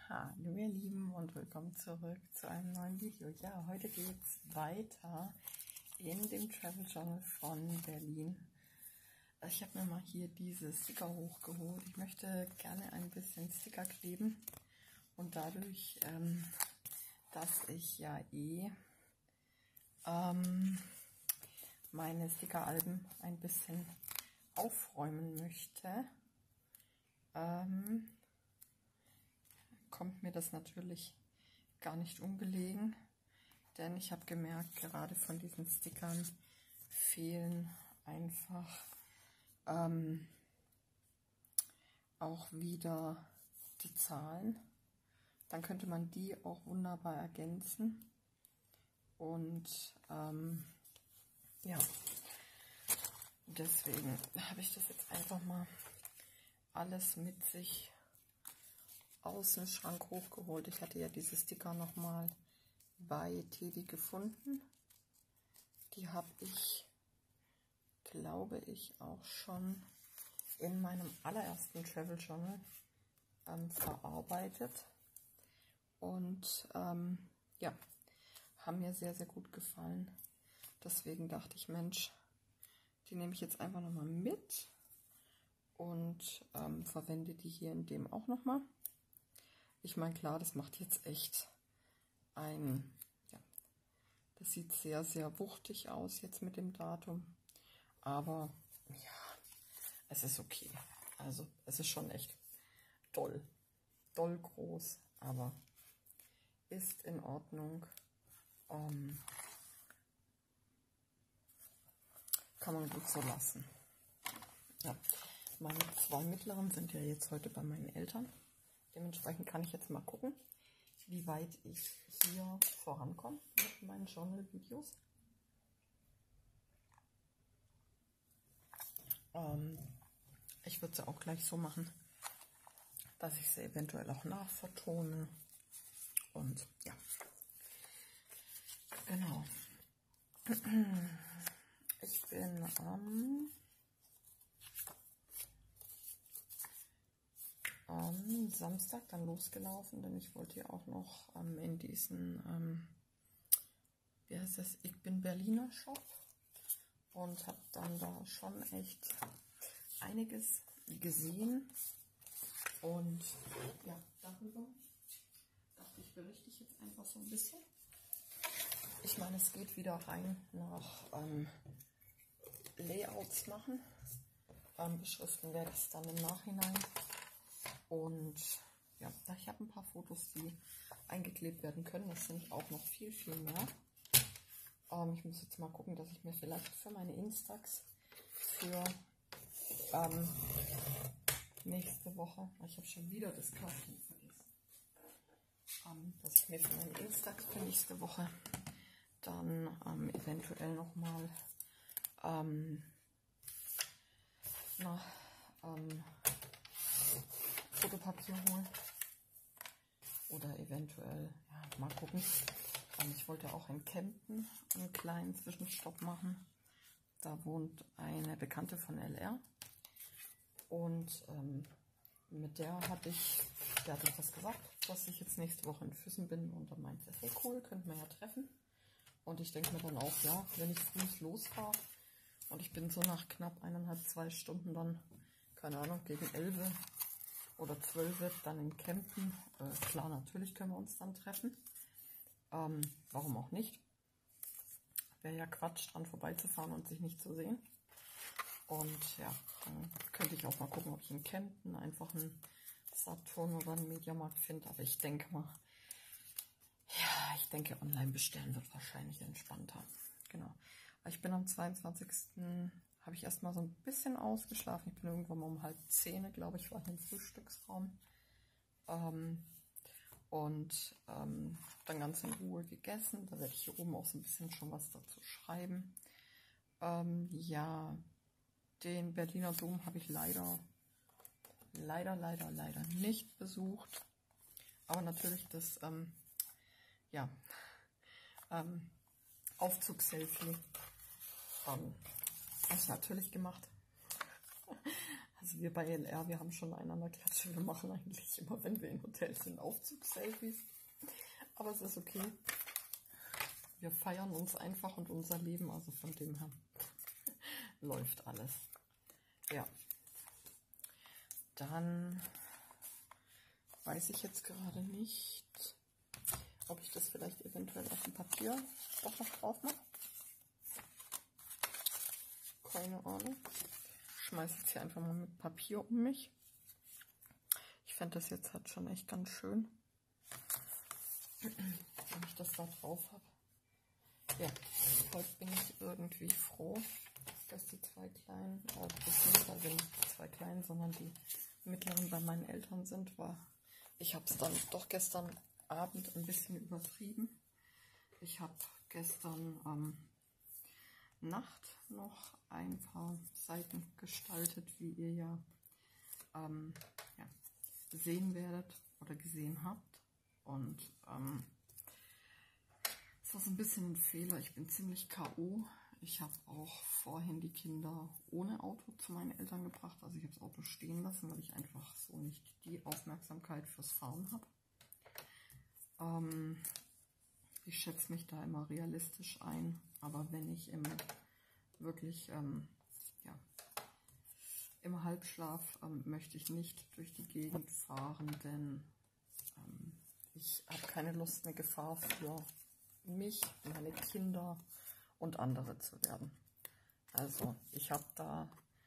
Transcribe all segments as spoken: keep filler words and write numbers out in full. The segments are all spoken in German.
Hallo ihr Lieben und willkommen zurück zu einem neuen Video. Ja, heute geht es weiter in dem Travel Journal von Berlin. Ich habe mir mal hier diese Sticker hochgeholt. Ich möchte gerne ein bisschen Sticker kleben und dadurch, ähm, dass ich ja eh ähm, meine Stickeralben ein bisschen aufräumen möchte, ähm, kommt mir das natürlich gar nicht ungelegen, denn ich habe gemerkt, gerade von diesen Stickern fehlen einfach ähm, auch wieder die Zahlen. Dann könnte man die auch wunderbar ergänzen und ähm, ja, deswegen habe ich das jetzt einfach mal alles mit sich aus dem Schrank hochgeholt. Ich hatte ja diese Sticker nochmal bei Teddy gefunden. Die habe ich, glaube ich, auch schon in meinem allerersten Travel Journal ähm, verarbeitet. Und ähm, ja, haben mir sehr, sehr gut gefallen. Deswegen dachte ich, Mensch, die nehme ich jetzt einfach nochmal mit und ähm, verwende die hier in dem auch nochmal. Ich meine, klar, das macht jetzt echt ein, ja, das sieht sehr, sehr wuchtig aus jetzt mit dem Datum. Aber ja, es ist okay. Also es ist schon echt doll, doll groß, aber ist in Ordnung. Ähm, kann man gut so lassen. Ja, meine zwei mittleren sind ja jetzt heute bei meinen Eltern. Dementsprechend kann ich jetzt mal gucken, wie weit ich hier vorankomme mit meinen Journal-Videos. Ähm, ich würde es ja auch gleich so machen, dass ich sie eventuell auch nachvertone. Und ja, genau. Ich bin am... am Samstag dann losgelaufen, denn ich wollte ja auch noch ähm, in diesen, ähm, wie heißt das, Ich bin Berliner Shop und habe dann da schon echt einiges gesehen und ja, darüber dachte ich, berichte ich jetzt einfach so ein bisschen. Ich meine, es geht wieder rein nach ähm, Layouts machen, ähm, beschriften werde ich es dann im Nachhinein. Und ja, ich habe ein paar Fotos, die eingeklebt werden können. Das sind auch noch viel, viel mehr. Ähm, ich muss jetzt mal gucken, dass ich mir vielleicht für meine Instax für ähm, nächste Woche, ich habe schon wieder das Kaufen vergessen, ähm, dass ich mir für meine Instax für nächste Woche dann ähm, eventuell nochmal ähm, na, ähm, Fotopapier holen oder eventuell, ja, mal gucken. Ich wollte auch in Kempten einen kleinen Zwischenstopp machen. Da wohnt eine Bekannte von L R und ähm, mit der hatte ich, der hat etwas gesagt, dass ich jetzt nächste Woche in Füssen bin und dann meinte sie, hey cool, könnten wir ja treffen. Und ich denke mir dann auch, ja, wenn ich früh losfahre und ich bin so nach knapp eineinhalb, zwei Stunden dann, keine Ahnung, gegen elf oder zwölf wird dann in Kempten. Äh, klar, natürlich können wir uns dann treffen. Ähm, warum auch nicht? Wäre ja Quatsch, dran vorbeizufahren und sich nicht zu sehen. Und ja, dann könnte ich auch mal gucken, ob ich in Kempten einfach einen Saturn oder einen Mediamarkt finde. Aber ich denke mal, ja, ich denke, online bestellen wird wahrscheinlich entspannter. Genau. Ich bin am zweiundzwanzigsten habe ich erstmal so ein bisschen ausgeschlafen. Ich bin irgendwann mal um halb zehn, glaube ich, war im Frühstücksraum. Ähm, und ähm, dann ganz in Ruhe gegessen. Da werde ich hier oben auch so ein bisschen schon was dazu schreiben. Ähm, ja, den Berliner Dom habe ich leider, leider, leider, leider nicht besucht. Aber natürlich das, ähm, ja, ähm, Aufzugsselfie ähm, habe ich natürlich gemacht. Also wir bei L R, wir haben schon einander Klatsche. Wir machen eigentlich immer, wenn wir in Hotel sind Aufzugsselfies. Aber es ist okay. Wir feiern uns einfach und unser Leben, also von dem her läuft alles. Ja. Dann weiß ich jetzt gerade nicht, ob ich das vielleicht eventuell auf dem Papier doch noch drauf mache. Keine Ahnung. Ich schmeiße jetzt hier einfach mal mit Papier um mich. Ich fände das jetzt halt schon echt ganz schön, wenn ich das da drauf habe. Ja, heute bin ich irgendwie froh, dass die zwei Kleinen, äh, beziehungsweise nicht die zwei Kleinen, sondern die mittleren bei meinen Eltern sind, war, ich habe es dann doch gestern Abend ein bisschen übertrieben. Ich habe gestern ähm, Nacht noch ein paar Seiten gestaltet, wie ihr ja, ähm, ja sehen werdet oder gesehen habt. Und ähm, es war so ein bisschen ein Fehler. Ich bin ziemlich K O Ich habe auch vorhin die Kinder ohne Auto zu meinen Eltern gebracht. Also ich habe das Auto stehen lassen, weil ich einfach so nicht die Aufmerksamkeit fürs Fahren habe. Ähm, ich schätze mich da immer realistisch ein. Aber wenn ich im wirklich ähm, ja, im Halbschlaf ähm, möchte ich nicht durch die Gegend fahren, denn ähm, ich habe keine Lust, eine Gefahr für mich, meine Kinder und andere zu werden. Also ich habe da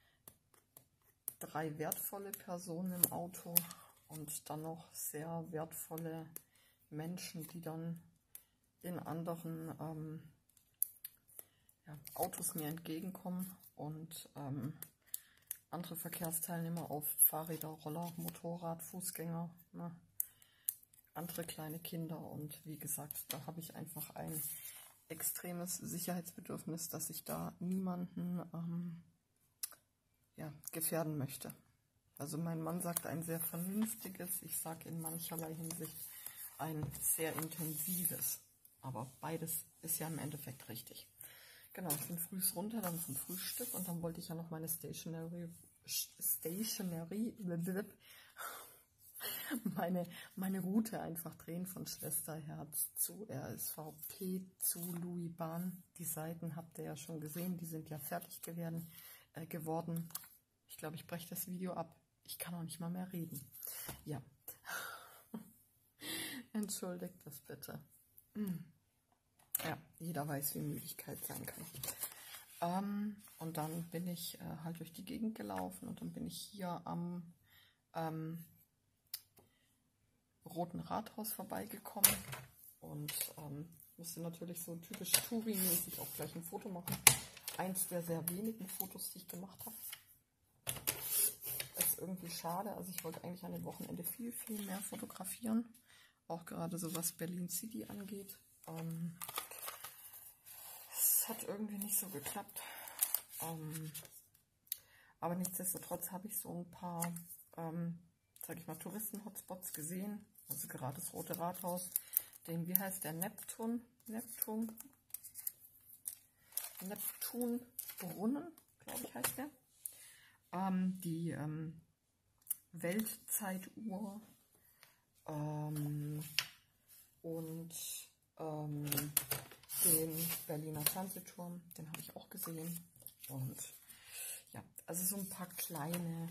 drei wertvolle Personen im Auto und dann noch sehr wertvolle Menschen, die dann in anderen ähm, ja, Autos mir entgegenkommen und ähm, andere Verkehrsteilnehmer auf Fahrräder, Roller, Motorrad, Fußgänger, ne? Andere kleine Kinder, und wie gesagt, da habe ich einfach ein extremes Sicherheitsbedürfnis, dass ich da niemanden ähm, ja, gefährden möchte. Also mein Mann sagt ein sehr vernünftiges, ich sage in mancherlei Hinsicht ein sehr intensives, aber beides ist ja im Endeffekt richtig. Genau, ich bin früh runter, dann zum Frühstück, und dann wollte ich ja noch meine Stationery, Stationery, meine, meine Route einfach drehen von Schwesterherz zu R S V P zu Louis Bahn. Die Seiten habt ihr ja schon gesehen, die sind ja fertig geworden. Äh, geworden. Ich glaube, ich breche das Video ab. Ich kann auch nicht mal mehr reden. Ja. Entschuldigt das bitte. Ja, jeder weiß, wie Müdigkeit sein kann. Ähm, und dann bin ich äh, halt durch die Gegend gelaufen, und dann bin ich hier am ähm, Roten Rathaus vorbeigekommen und ähm, musste natürlich so typisch Touri-mäßig auch gleich ein Foto machen. Eins der sehr wenigen Fotos, die ich gemacht habe. Das ist irgendwie schade. Also ich wollte eigentlich an dem Wochenende viel, viel mehr fotografieren. Auch gerade so was Berlin City angeht. Ähm, es hat irgendwie nicht so geklappt. Ähm, aber nichtsdestotrotz habe ich so ein paar, ähm, sag ich mal, Touristen-Hotspots gesehen. Also gerade das Rote Rathaus, den, wie heißt der, Neptun, Neptun, Neptunbrunnen, glaube ich, heißt der. Ähm, die ähm, Weltzeituhr ähm, und ähm, den Berliner Fernsehturm, den habe ich auch gesehen. Und ja, also so ein paar kleine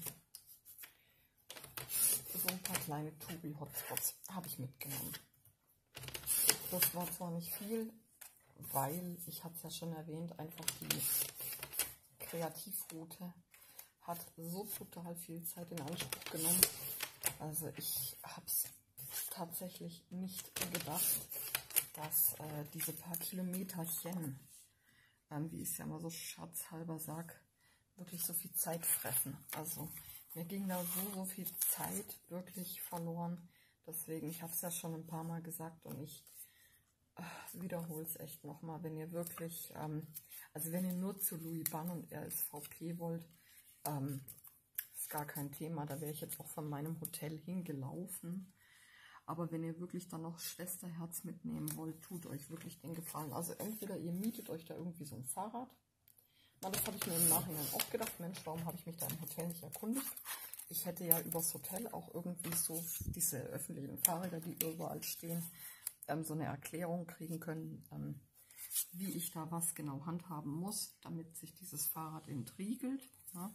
So ein paar kleine Touri-Hotspots habe ich mitgenommen. Das war zwar nicht viel, weil, ich hatte es ja schon erwähnt, einfach die Kreativroute hat so total viel Zeit in Anspruch genommen. Also ich habe es tatsächlich nicht gedacht, dass äh, diese paar Kilometerchen, ähm, wie ich es ja mal so scherzhalber sage, wirklich so viel Zeit fressen. Also mir ging da so, so viel Zeit wirklich verloren. Deswegen, ich habe es ja schon ein paar Mal gesagt, und ich äh, wiederhole es echt nochmal. Wenn ihr wirklich, ähm, also wenn ihr nur zu Louis Bahn und R S V P wollt, ähm, ist gar kein Thema. Da wäre ich jetzt auch von meinem Hotel hingelaufen. Aber wenn ihr wirklich dann noch Schwesterherz mitnehmen wollt, tut euch wirklich den Gefallen. Also entweder ihr mietet euch da irgendwie so ein Fahrrad. Na, das habe ich mir im Nachhinein auch gedacht. Mensch, warum habe ich mich da im Hotel nicht erkundigt? ich hätte ja übers Hotel auch irgendwie so diese öffentlichen Fahrräder, die überall stehen, ähm, so eine Erklärung kriegen können, ähm, wie ich da was genau handhaben muss, damit sich dieses Fahrrad entriegelt. Ja?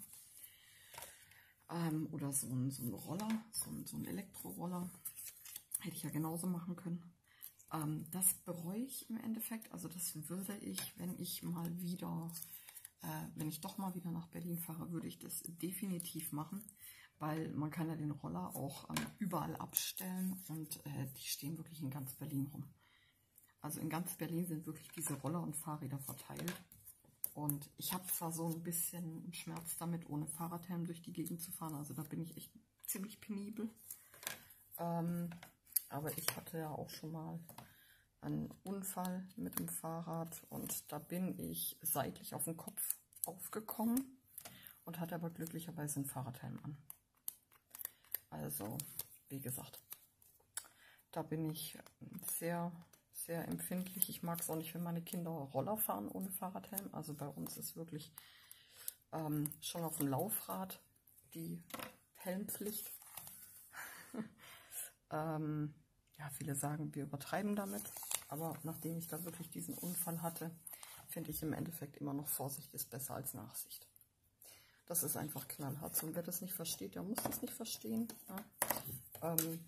Ähm, oder so ein, so ein Roller, so ein, so ein Elektroroller, hätte ich ja genauso machen können. Ähm, das bereue ich im Endeffekt, also das würde ich, wenn ich mal wieder, äh, wenn ich doch mal wieder nach Berlin fahre, würde ich das definitiv machen, weil man kann ja den Roller auch ähm, überall abstellen und äh, die stehen wirklich in ganz Berlin rum. Also in ganz Berlin sind wirklich diese Roller und Fahrräder verteilt. Und ich habe zwar so ein bisschen Schmerz damit, ohne Fahrradhelm durch die Gegend zu fahren. Also da bin ich echt ziemlich penibel. Ähm, aber ich hatte ja auch schon mal einen Unfall mit dem Fahrrad. Und da bin ich seitlich auf den Kopf aufgekommen und hatte aber glücklicherweise einen Fahrradhelm an. Also, wie gesagt, da bin ich sehr... sehr empfindlich. Ich mag es auch nicht, wenn meine Kinder Roller fahren ohne Fahrradhelm. Also bei uns ist wirklich ähm, schon auf dem Laufrad die Helmpflicht. ähm, ja, viele sagen, wir übertreiben damit. Aber nachdem ich da wirklich diesen Unfall hatte, finde ich im Endeffekt immer noch, Vorsicht ist besser als Nachsicht. Das ist einfach knallhart. Und wer das nicht versteht, der muss das nicht verstehen. Ja? Ähm,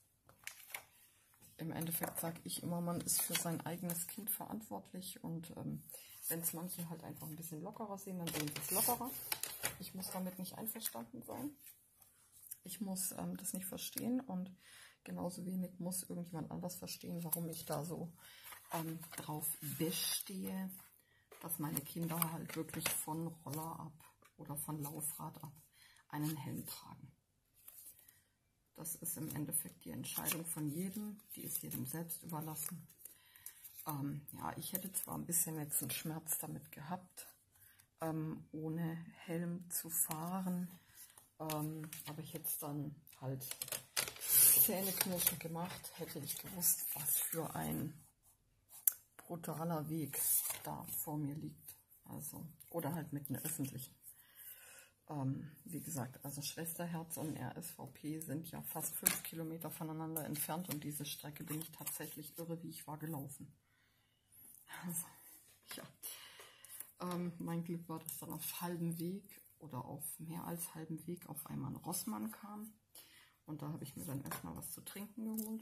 Im Endeffekt sage ich immer, man ist für sein eigenes Kind verantwortlich und ähm, wenn es manche halt einfach ein bisschen lockerer sehen, dann sehen sie es lockerer. Ich muss damit nicht einverstanden sein. Ich muss ähm, das nicht verstehen und genauso wenig muss irgendjemand anders verstehen, warum ich da so ähm, drauf bestehe, dass meine Kinder halt wirklich von Roller ab oder von Laufrad ab einen Helm tragen. Das ist im Endeffekt die Entscheidung von jedem, die ist jedem selbst überlassen. Ähm, ja, ich hätte zwar ein bisschen jetzt einen Schmerz damit gehabt, ähm, ohne Helm zu fahren, ähm, aber ich hätte es dann halt zähneknirschend gemacht, hätte ich gewusst, was für ein brutaler Weg da vor mir liegt. Also, oder halt mit einer öffentlichen. Ähm, wie gesagt, also Schwesterherz und R S V P sind ja fast fünf Kilometer voneinander entfernt und diese Strecke bin ich tatsächlich irre, wie ich war gelaufen. Also, ja. Ähm, mein Glück war, dass dann auf halbem Weg oder auf mehr als halbem Weg auf einmal ein Rossmann kam. Und da habe ich mir dann erstmal was zu trinken geholt.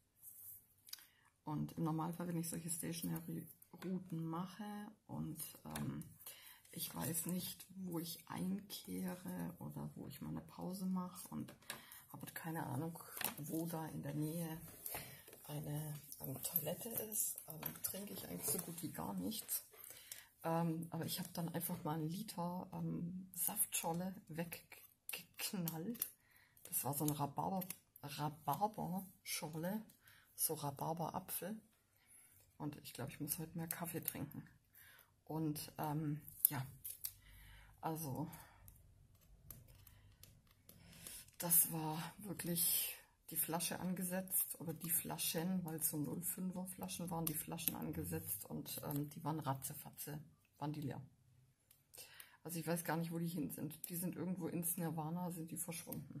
Und im Normalfall, wenn ich solche Stationary-Routen mache und ähm, ich weiß nicht, wo ich einkehre oder wo ich mal eine Pause mache und habe keine Ahnung, wo da in der Nähe eine, eine Toilette ist, ähm, trinke ich eigentlich so gut wie gar nichts. Ähm, aber ich habe dann einfach mal einen Liter ähm, Saftscholle weggeknallt. Das war so eine Rhabarber, Rhabarberscholle, so Rhabarberapfel. Und ich glaube, ich muss heute mehr Kaffee trinken. Und ähm, ja, also das war wirklich die Flasche angesetzt oder die Flaschen, weil es so null Komma fünfer Flaschen waren, die Flaschen angesetzt und ähm, die waren ratzefatze, waren die leer. Also ich weiß gar nicht, wo die hin sind. Die sind irgendwo ins Nirvana, sind die verschwunden.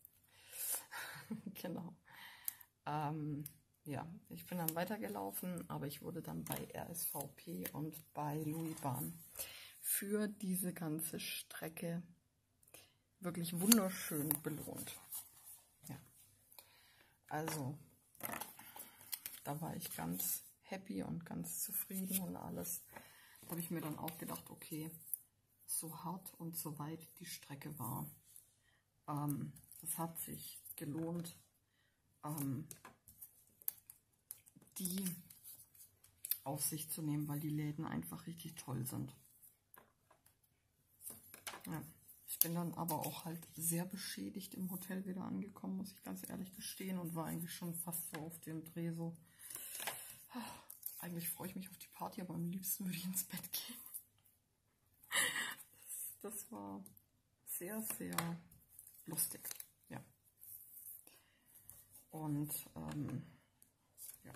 Genau. Ähm, ja, ich bin dann weitergelaufen, aber ich wurde dann bei R S V P und bei Louis Bahn für diese ganze Strecke wirklich wunderschön belohnt. Ja. Also, da war ich ganz happy und ganz zufrieden und alles. Da habe ich mir dann auch gedacht, okay, so hart und so weit die Strecke war, ähm, es hat sich gelohnt, ähm, die auf sich zu nehmen, weil die Läden einfach richtig toll sind. Ja. Ich bin dann aber auch halt sehr beschädigt im Hotel wieder angekommen, muss ich ganz ehrlich gestehen, und war eigentlich schon fast so auf dem Dreh so, ach, eigentlich freue ich mich auf die Party, aber am liebsten würde ich ins Bett gehen. Das, das war sehr, sehr lustig, ja. Und, ähm, ja.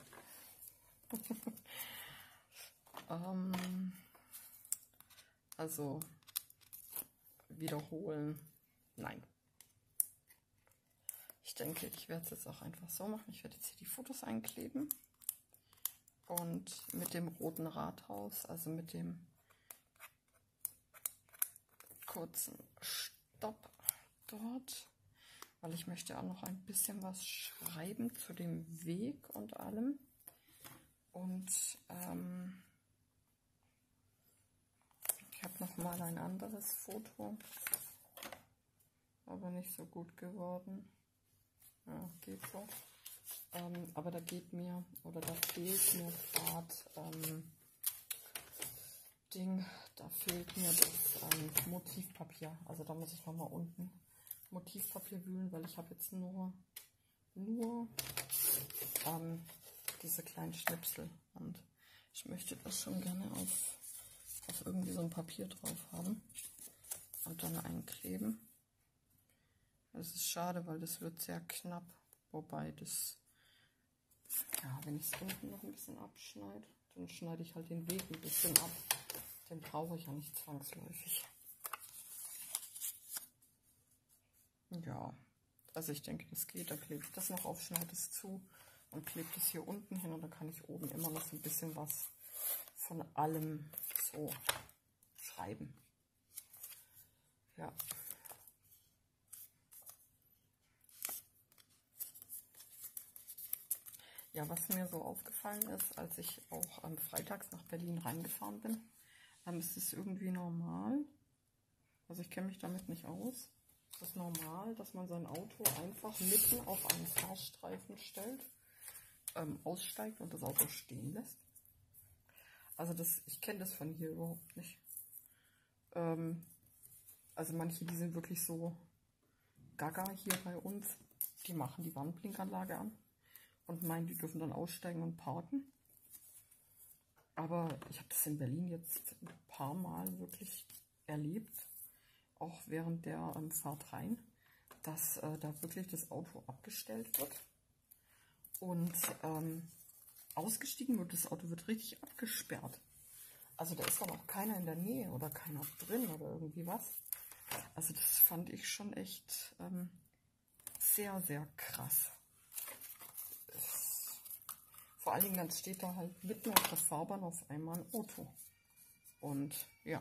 ähm, also, wiederholen, nein. Ich denke, ich werde es jetzt auch einfach so machen. Ich werde jetzt hier die Fotos einkleben und mit dem roten Rathaus, also mit dem kurzen Stopp dort, weil ich möchte auch noch ein bisschen was schreiben zu dem Weg und allem. Und ähm, ich habe noch mal ein anderes Foto, aber nicht so gut geworden. Ja, geht so. Ähm, aber da geht mir, oder da fehlt mir gerade ähm, Ding, da fehlt mir das ähm, Motivpapier. Also da muss ich noch mal unten Motivpapier wühlen, weil ich habe jetzt nur, nur ähm, diese kleinen Schnipsel. Und ich möchte das schon gerne auf, auf irgendwie so ein Papier drauf haben und dann einkleben. Das ist schade, weil das wird sehr knapp, wobei das, ja, wenn ich es unten noch ein bisschen abschneide, dann schneide ich halt den Weg ein bisschen ab. Den brauche ich ja nicht zwangsläufig. Ja, also ich denke, das geht. Dann klebe ich das noch auf, schneide es zu und klebe das hier unten hin und dann kann ich oben immer noch so ein bisschen was von allem so schreiben. Ja. Ja, was mir so aufgefallen ist, als ich auch am Freitags nach Berlin reingefahren bin, dann ist es irgendwie normal, also ich kenne mich damit nicht aus, ist es normal, dass man sein Auto einfach mitten auf einen Fahrstreifen stellt, ähm, aussteigt und das Auto stehen lässt. Also das, ich kenne das von hier überhaupt nicht. Ähm, also manche, die sind wirklich so gaga hier bei uns, die machen die Warnblinkanlage an und meinen, die dürfen dann aussteigen und parken. Aber ich habe das in Berlin jetzt ein paar Mal wirklich erlebt, auch während der ähm, Fahrt rein, dass äh, da wirklich das Auto abgestellt wird und ähm, ausgestiegen wird. Das Auto wird richtig abgesperrt. Also da ist dann auch keiner in der Nähe oder keiner drin oder irgendwie was. Also das fand ich schon echt ähm, sehr, sehr krass. Vor allen Dingen, dann steht da halt mitten auf der Fahrbahn auf einmal ein Auto. Und ja.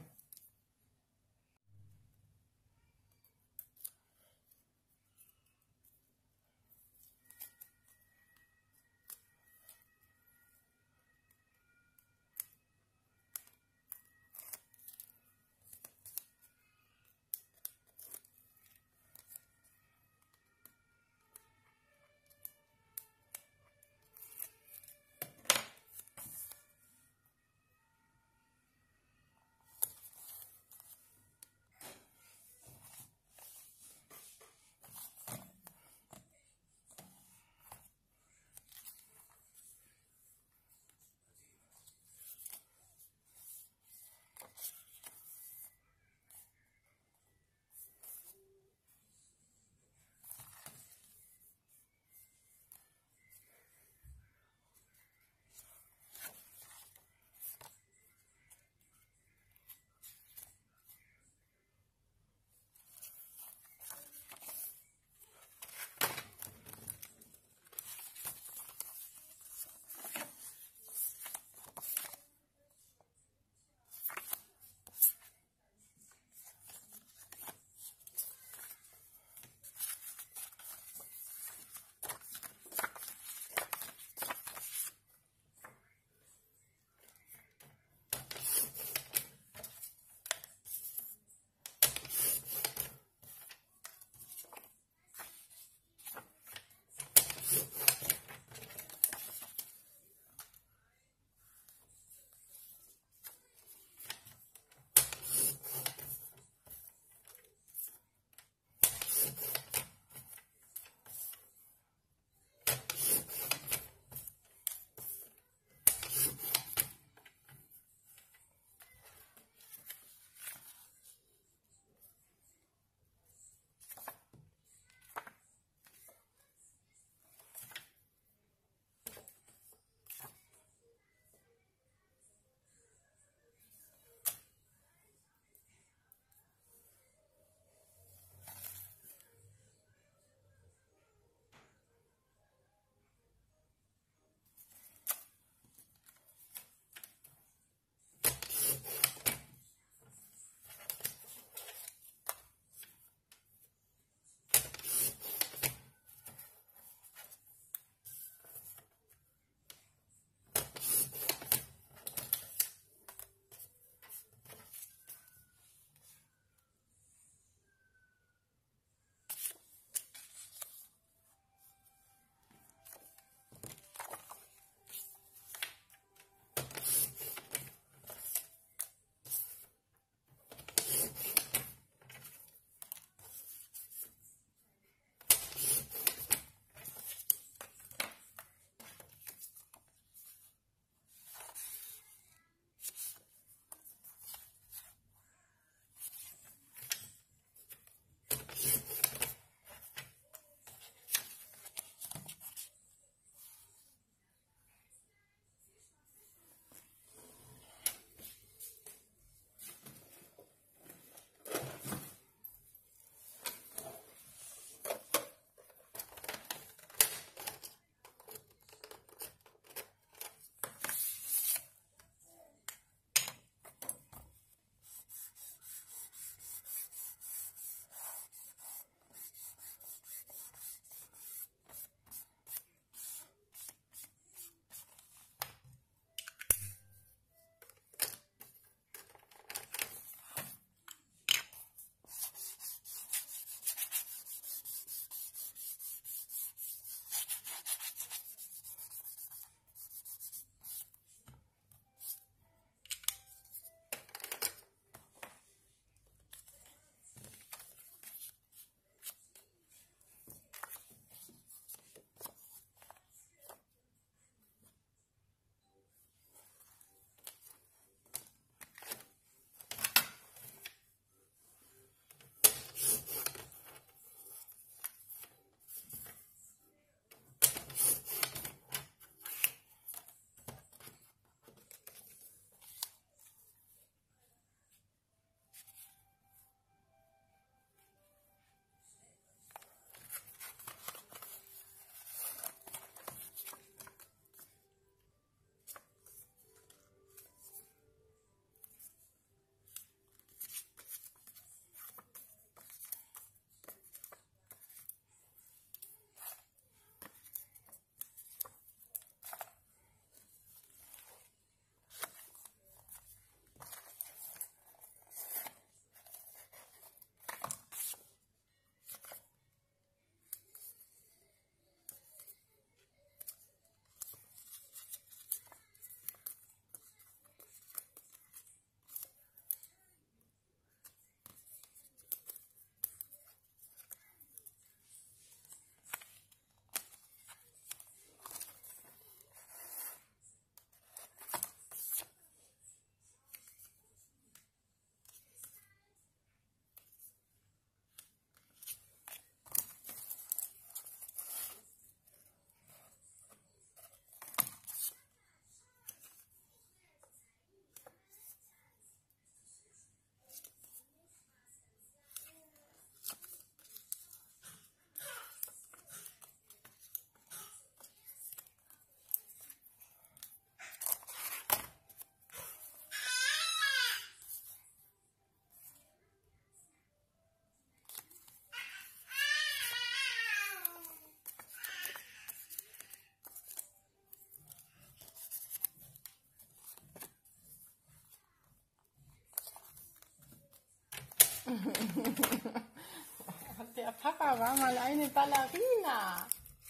Der Papa war mal eine Ballerina.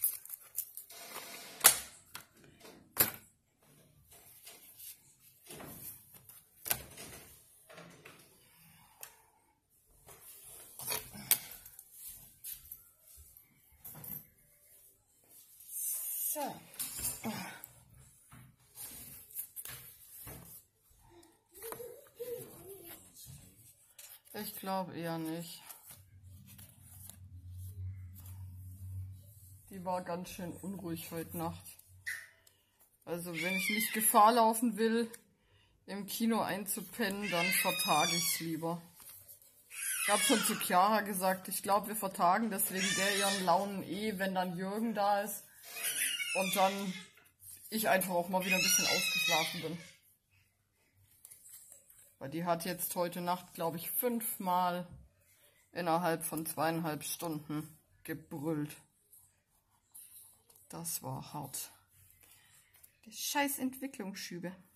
So. Ich glaube eher nicht. Die war ganz schön unruhig heute Nacht. Also wenn ich nicht Gefahr laufen will, im Kino einzupennen, dann vertage ich es lieber. Ich habe schon zu Chiara gesagt, ich glaube wir vertagen deswegen der ihren Launen eh, wenn dann Jürgen da ist. Und dann ich einfach auch mal wieder ein bisschen ausgeschlafen bin. Weil die hat jetzt heute Nacht, glaube ich, fünfmal innerhalb von zweieinhalb Stunden gebrüllt. Das war hart. Die scheiß Entwicklungsschübe.